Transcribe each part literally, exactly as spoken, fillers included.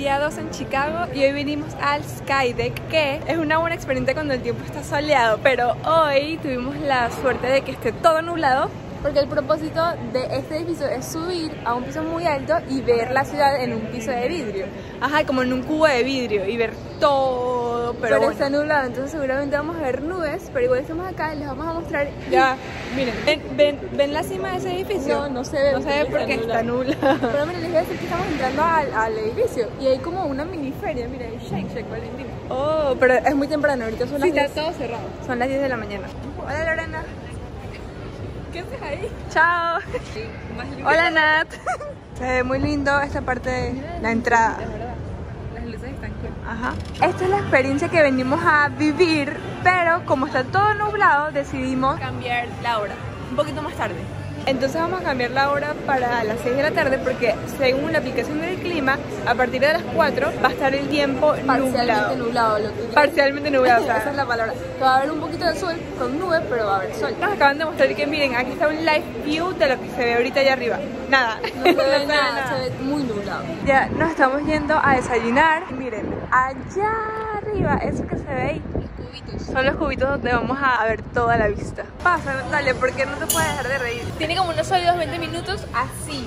día dos en Chicago y hoy vinimos al Skydeck, que es una buena experiencia cuando el tiempo está soleado, pero hoy tuvimos la suerte de que esté todo nublado, porque el propósito de este edificio es subir a un piso muy alto y ver la ciudad en un piso de vidrio. Ajá, como en un cubo de vidrio y ver todo, pero, pero bueno. Está nublado, entonces seguramente vamos a ver nubes, pero igual estamos acá y les vamos a mostrar. Ya, miren, ven, ven, ¿ven la cima de ese edificio? No, no se ve. No se ve porque está nublado. Pero miren, les voy a decir que estamos entrando al, al edificio y hay como una mini feria, miren, Shake Shack Valentín. Oh, pero es muy temprano, ahorita son las sí, diez. Está todo cerrado. Son las diez de la mañana. Hola, Lorena. ¿Qué haces ahí? Chao. Sí, más lindo. Hola, Nat. Se ve muy lindo esta parte de la entrada. Es verdad. Las luces están cool. Ajá. Esta es la experiencia que venimos a vivir, pero como está todo nublado, decidimos cambiar la hora. Un poquito más tarde. Entonces vamos a cambiar la hora para las seis de la tarde porque según la aplicación del clima, a partir de las cuatro va a estar el tiempo parcialmente nublado. nublado lo que Parcialmente nublado. O sea, esa es la palabra. Que va a haber un poquito de sol con nubes, pero va a haber sol. Nos acaban de mostrar que miren, aquí está un live view de lo que se ve ahorita allá arriba. Nada. No se ve, no se ve nada, nada, se ve muy nublado. Ya nos estamos yendo a desayunar. Miren, allá arriba, eso que se ve ahí. Son los cubitos donde vamos a ver toda la vista. Pasa, dale, porque no te puedes dejar de reír. Tiene como unos sólidos veinte minutos así.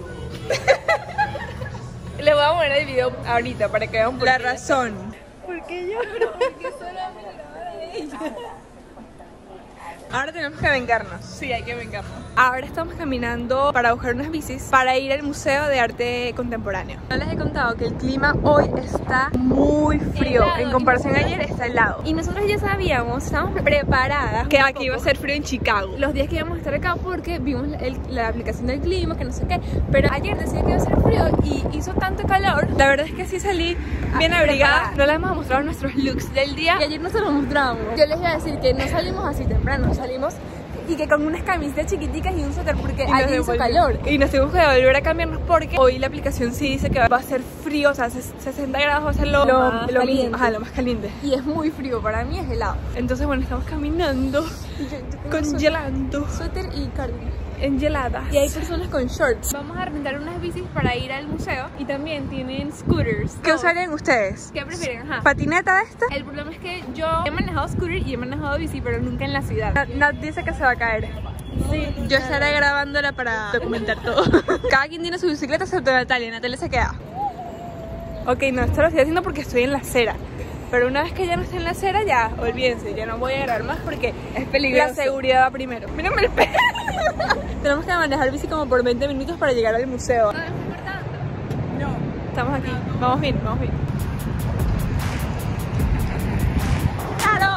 Les voy a poner el video ahorita para que vean por la razón. ¿Por qué yo? Porque solo me grababa de ella. Ahora tenemos que vengarnos. Sí, hay que vengarnos. Ahora estamos caminando para buscar unas bicis para ir al Museo de Arte Contemporáneo. No les he contado que el clima hoy está muy frío. Helado. En comparación a ayer está helado. Y nosotros ya sabíamos, estábamos preparadas que aquí iba a ser frío en Chicago los días que íbamos a estar acá porque vimos el, la aplicación del clima, que no sé qué. Pero ayer decía que iba a ser frío y hizo tanto calor. La verdad es que sí salí bien ah, abrigada. No les hemos mostrado nuestros looks del día. Y ayer no se los mostramos. Yo les iba a decir que no salimos así temprano. Salimos y que con unas camisetas chiquiticas y un suéter porque allí hizo calor. Y nos tuvimos que volver a cambiarnos porque hoy la aplicación sí dice que va a ser frío, o sea, sesenta grados va a ser lo, lo, más, lo, caliente. Ajá, lo más caliente. Y es muy frío, para mí es helado. Entonces bueno, estamos caminando, congelando. Suéter y cardigan. Engeladas. Y hay personas con shorts. Vamos a rentar unas bicis para ir al museo. Y también tienen scooters. ¿Qué usarían ustedes? ¿Qué prefieren? Ajá. ¿Patineta de esta? El problema es que yo he manejado scooter y he manejado bici, pero nunca en la ciudad. Nat, Nat dice que se va a caer. Sí. Yo estaré grabándola para documentar todo. Cada quien tiene su bicicleta excepto Natalia. Natalia se queda. Ok, no, esto lo estoy haciendo porque estoy en la acera. Pero una vez que ya no esté en la acera, ya, olvídense, ya no voy a grabar más porque es peligroso. La seguridad va primero. Mírenme el pelo. Tenemos que manejar bici como por veinte minutos para llegar al museo. ¿No nos estoy cortando? No. Estamos aquí. Vamos bien, vamos bien. ¡Claro!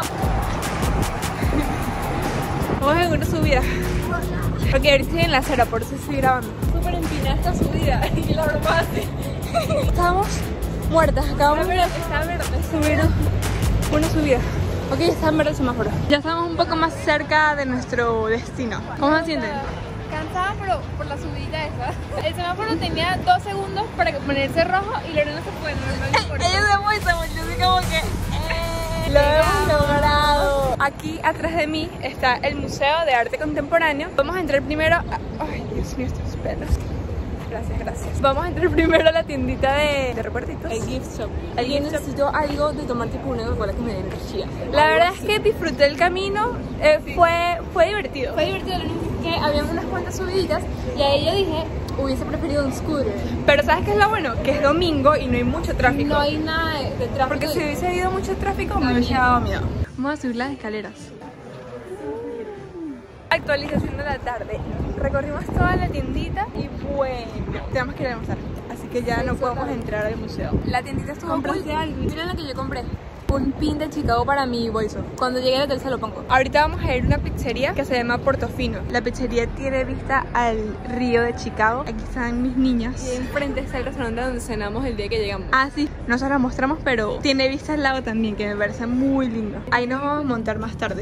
Vamos en una subida. Ok, ahorita estoy en la acera, por eso estoy grabando. Súper empinada esta subida y la broma así. Estamos muertas, acabamos de subir una subida. Ok, está en verde el semáforo. Ya estamos un poco más cerca de nuestro destino. ¿Cómo se sienten? Cansada, pero por la subidita esa. El semáforo tenía dos segundos para ponerse rojo y Lorena se fue. Ella se fue y se fue. Yo así como que... Eh, ¡lo hemos logrado! Aquí atrás de mí está el Museo de Arte Contemporáneo. Vamos a entrar primero a... Ay, Dios mío, estos perros. Gracias, gracias. Vamos a entrar primero a la tiendita de, de recuerditos. El gift shop. El gift necesito shop. Algo de tomar tipo una Coca-Cola que me dé energía. La verdad es que disfruté el camino. Eh, sí. fue, fue divertido. Fue divertido. Lo único que había unas cuantas subiditas y ahí yo dije, hubiese preferido un scooter. Pero ¿sabes qué es lo bueno? Que es domingo y no hay mucho tráfico. No hay nada de, de tráfico. Porque si hubiese habido mucho tráfico me hubiese dado miedo. Vamos a subir las escaleras. Actualización de la tarde. Recorrimos toda la tiendita y bueno, tenemos que ir a almorzar. Así que ya no podemos entrar al museo. La tiendita estuvo cool. Miren lo que yo compré. Un pin de Chicago para mi bolso. Cuando llegue al hotel se lo pongo. Ahorita vamos a ir a una pizzería que se llama Portofino. La pizzería tiene vista al río de Chicago. Aquí están mis niñas. Y enfrente está el restaurante donde cenamos el día que llegamos. Ah, sí. No se lo mostramos, pero tiene vista al lago también, que me parece muy lindo. Ahí nos vamos a montar más tarde.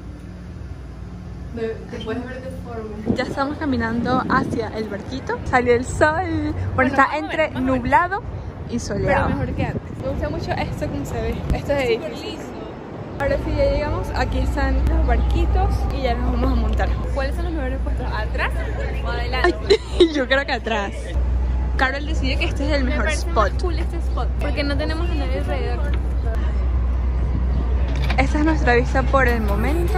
Te puedes ver de forma. Ya estamos caminando hacia el barquito. Salió el sol. Bueno, bueno está entre ver, nublado y soleado. Pero mejor que antes. Me gusta mucho esto como se ve. Esto es súper liso. Ahora sí, ya llegamos. Aquí están los barquitos y ya nos vamos a montar. ¿Cuáles son los mejores puestos? ¿Atrás o adelante? Ay, yo creo que atrás. Carol decide que este es el mejor spot. Más cool este spot, porque no tenemos a nadie alrededor. Esta es nuestra vista por el momento.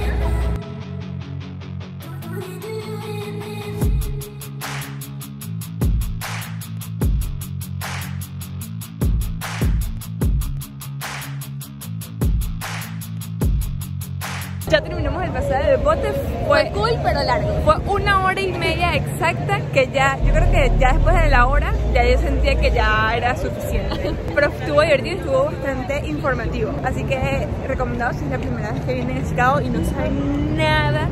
Ya terminamos el paseo de bote. Fue, Fue cool pero largo. Fue una hora y media exacta que ya, yo creo que ya después de la hora ya yo sentía que ya era suficiente. Pero estuvo divertido y estuvo bastante informativo. Así que recomendado si es la primera vez que vienen a Chicago y no saben nada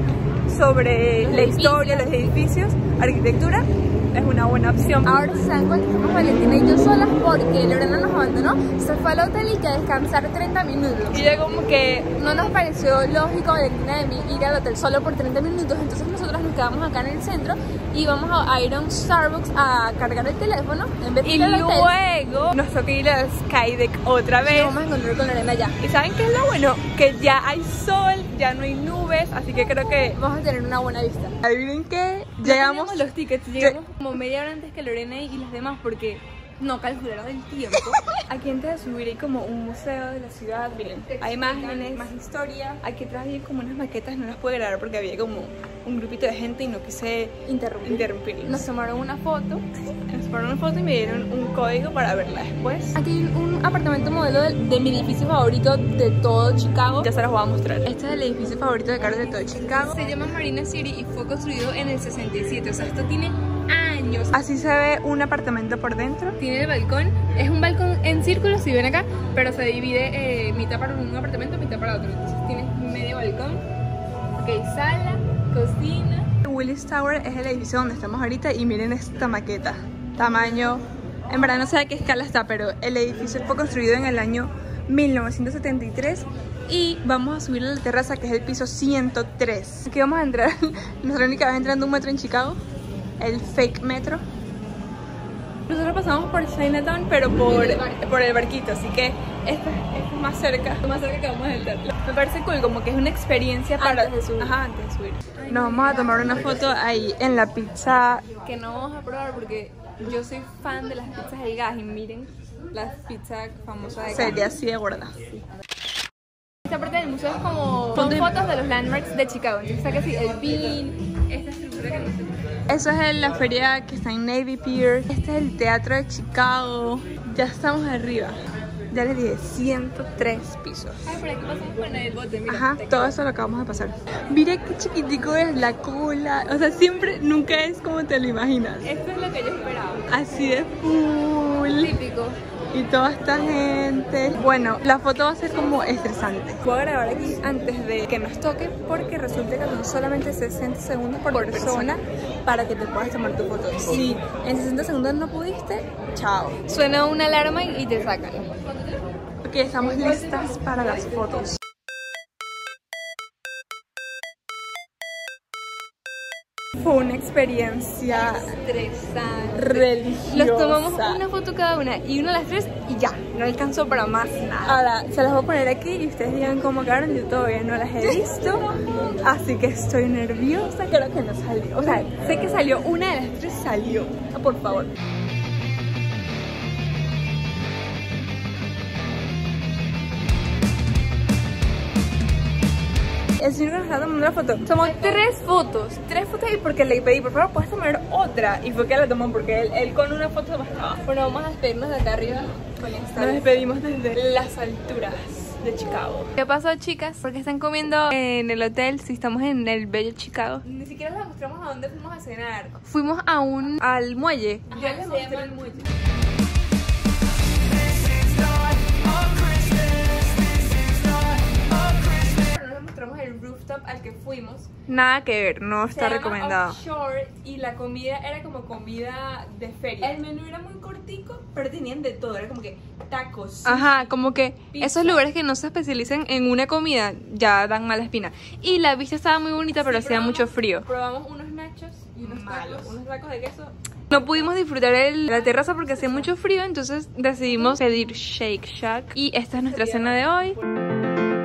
sobre la historia, los edificios, arquitectura, es una buena opción. Ahora se dan cuenta que estamos Valentina y yo solas porque Lorena nos abandonó, se fue al hotel y que a descansar treinta minutos. Y yo como que no nos pareció lógico, Valentina de mí, ir al hotel solo por treinta minutos, entonces nosotros nos quedamos acá en el centro y vamos a ir a un Starbucks a cargar el teléfono en vez de y ir al hotel. luego nos toca ir al Skydeck otra vez. Y vamos a encontrar con Lorena ya. ¿Y saben qué es lo bueno? Que ya hay sol, ya no hay nubes, así que creo que vamos a tener una buena vista. adivinen qué, No llegamos teníamos los tickets, llegamos como media hora antes que Lorena y las demás porque no calcularon el tiempo. Aquí antes de subir hay como un museo de la ciudad, miren, hay imágenes, más historia. Aquí atrás hay como unas maquetas, no las pude grabar porque había como un grupito de gente y no quise Interrumpir. interrumpirlos. Nos tomaron una foto. Nos tomaron una foto y me dieron un código para verla después. Aquí hay un apartamento modelo de, de mi edificio favorito de todo Chicago. Ya se los voy a mostrar. Este es el edificio favorito de Carlos de todo Chicago. Se llama Marina City y fue construido en el sesenta y siete, o sea, esto tiene años. Así se ve un apartamento por dentro. Tiene el balcón, es un balcón en círculo si ven acá, pero se divide eh, mitad para un apartamento, mitad para otro. Entonces tiene medio balcón, ok, sala, cocina. Willis Tower es el edificio donde estamos ahorita y miren esta maqueta, tamaño, en verdad no sé a qué escala está, pero el edificio fue construido en el año mil novecientos setenta y tres y vamos a subir a la terraza que es el piso ciento tres. Aquí vamos a entrar, nuestra única vez entrando a un metro en Chicago, el fake metro. Nosotros pasamos por Chinatown, pero por, por el barquito, así que esto, esto es más cerca, más cerca que vamos a entrar. Me parece cool, como que es una experiencia para Antes de subir. Ajá, antes de subir. Nos vamos a tomar una foto ahí en la pizza. Que no vamos a probar porque yo soy fan de las pizzas del gas y miren las pizzas famosas de gas. Sería así de gorda. Esta parte del museo es como son fotos de los landmarks de Chicago. Entonces está casi el pin, esta estructura que no sé. Eso es en la feria que está en Navy Pier. Este es el teatro de Chicago. Ya estamos arriba. Ya les dije, ciento tres pisos. Ay, por aquí pasamos con el bote, mira. Ajá, todo eso lo acabamos de pasar. Mira qué chiquitico es la cola. O sea, siempre, nunca es como te lo imaginas. Esto es lo que yo esperaba. Así de full. Típico. Y toda esta gente. Bueno, la foto va a ser como estresante. Voy a grabar aquí antes de que nos toque porque resulta que son solamente sesenta segundos por, por persona, persona para que te puedas tomar tu foto. Si en sesenta segundos no pudiste, chao. Suena una alarma y te sacan. Ok, estamos listas para las fotos. Fue una experiencia estresante, religiosa. Nos tomamos una foto cada una y una a las tres y ya, no alcanzó para más nada. Ahora, se las voy a poner aquí y ustedes digan cómo quedaron. Yo todavía no las he visto, así que estoy nerviosa. Creo que no salió. O sea, sé que salió, una de las tres salió. Por favor. El señor que nos está tomando la foto. Somos tres fotos. Tres fotos y porque le pedí, por favor, puedes tomar otra. Y fue que la tomó porque él, él con una foto bastaba. Bueno, vamos a despedirnos de acá arriba con esta. Nos despedimos desde las alturas de Chicago. ¿Qué pasó, chicas? Porque están comiendo en el hotel si estamos en el bello Chicago. Ni siquiera les mostramos a dónde fuimos a cenar. Fuimos a un... al muelle. Ajá, ya les mostré el muelle. El rooftop al que fuimos. Nada que ver, no está recomendado. Offshore, y la comida era como comida de feria. El menú era muy cortico, pero tenían de todo. Era como que tacos. Ajá, como que pizza. Esos lugares que no se especializan en una comida ya dan mala espina. Y la vista estaba muy bonita, pero Sí, hacía probamos, mucho frío. Probamos unos nachos y unos Malos. tacos, unos tacos de queso. No pudimos disfrutar el, la terraza porque hacía mucho frío, entonces decidimos pedir Shake Shack. Y esta es nuestra cena de hoy.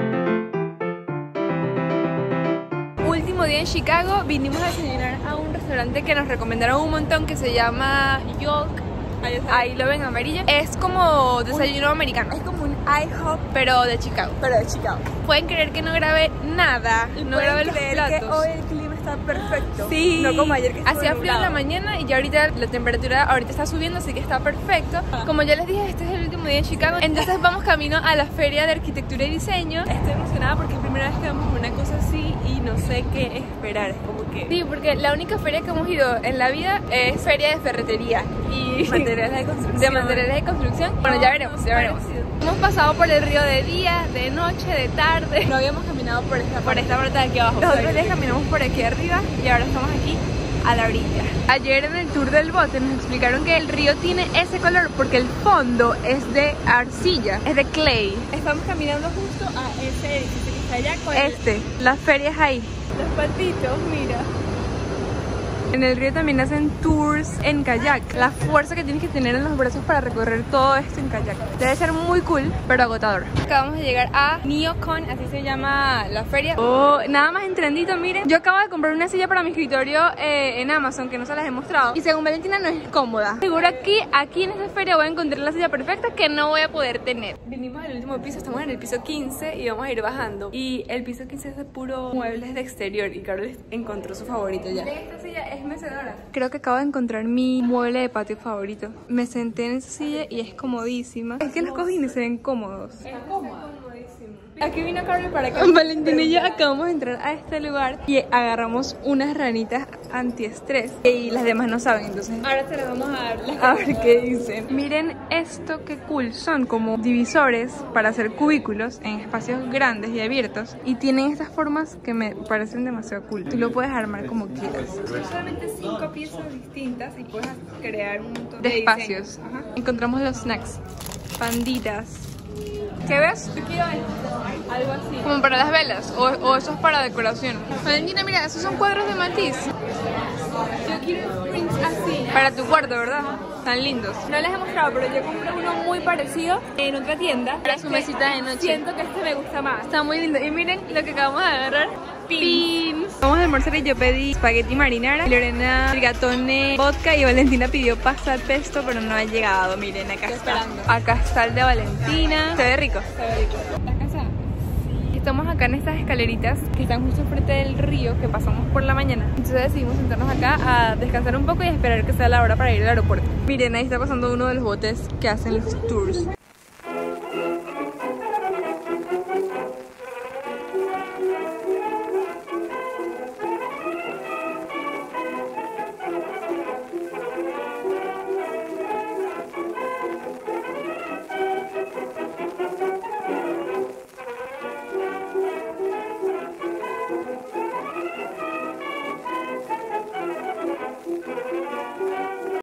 Último día en Chicago, vinimos a desayunar a un restaurante restaurante que nos recomendaron un montón que se llama Yolk. Ahí, Ahí lo ven amarillo. Es como desayuno un, americano. Es como un IHOP, pero de Chicago. Pero de Chicago. Pueden creer que no grabé nada. Y no grabé los platos. Que hoy el clima está perfecto. Sí. No como ayer que hacía frío en la mañana y ya ahorita la temperatura ahorita está subiendo, así que está perfecto. Como ya les dije, este es el último día en Chicago. Entonces vamos camino a la feria de arquitectura y diseño. Estoy emocionada porque es la primera vez que vamos a una cosa así y no sé qué esperar. Es como que... Sí, porque la única feria que hemos ido en la vida es feria de ferretería y materiales de construcción. De materiales de construcción. Bueno, ya veremos, ya veremos. Hemos pasado por el río de día, de noche, de tarde. No habíamos caminado por esta, por esta parte de aquí abajo. Los otros días caminamos por aquí arriba y ahora estamos aquí a la orilla. Ayer en el tour del bote nos explicaron que el río tiene ese color porque el fondo es de arcilla, es de clay. Estamos caminando justo a ese edificio que está allá con este, el... las ferias ahí. Los patitos, mira. En el río también hacen tours en kayak. La fuerza que tienes que tener en los brazos para recorrer todo esto en kayak. Debe ser muy cool, pero agotador. Acabamos de llegar a NeoCon, así se llama la feria. Oh, nada más entrandito, miren. Yo acabo de comprar una silla para mi escritorio eh, en Amazon, que no se las he mostrado. Y según Valentina no es cómoda. Seguro aquí, aquí en esta feria voy a encontrar la silla perfecta que no voy a poder tener. Vinimos al último piso, estamos en el piso quince y vamos a ir bajando. Y el piso quince es de puro muebles de exterior y Carol encontró su favorito ya. Esta silla es mecedora. Creo que acabo de encontrar mi mueble de patio favorito. Me senté en esa silla y es comodísima. Es que los cojines se ven cómodos. Es cómodo. Aquí vino Carol para acá. Valentina y yo acabamos de entrar a este lugar y agarramos unas ranitas antiestrés y las demás no saben, entonces ahora se las vamos a dar. A ver qué dicen. Miren esto, qué cool. Son como divisores para hacer cubículos en espacios grandes y abiertos y tienen estas formas que me parecen demasiado cool. Tú lo puedes armar como quieras. Son solamente cinco piezas distintas y puedes crear un montón de, de espacios. Ajá. Encontramos los snacks, panditas. ¿Qué ves? Yo quiero esto, algo así. Como para las velas, o, o eso es para decoración. Valentina, mira, esos son cuadros de matiz. Yo quiero prints así. Para tu cuarto, ¿verdad? Tan lindos. No les he mostrado, pero yo compré uno muy parecido en otra tienda. Para su mesita de noche. Siento que este me gusta más. Está muy lindo. Y miren lo que acabamos de agarrar. Pins. Vamos a almorzar y yo pedí espagueti marinara, Lorena rigatone vodka y Valentina pidió pasta al pesto, pero no ha llegado. Miren, acá Estoy está. esperando. Acá está el de Valentina. Se ve rico. Se ve rico. ¿Estás cansada? Estamos acá en estas escaleritas que están justo frente del río que pasamos por la mañana. Entonces decidimos sentarnos acá a descansar un poco y esperar que sea la hora para ir al aeropuerto. Miren, ahí está pasando uno de los botes que hacen los tours.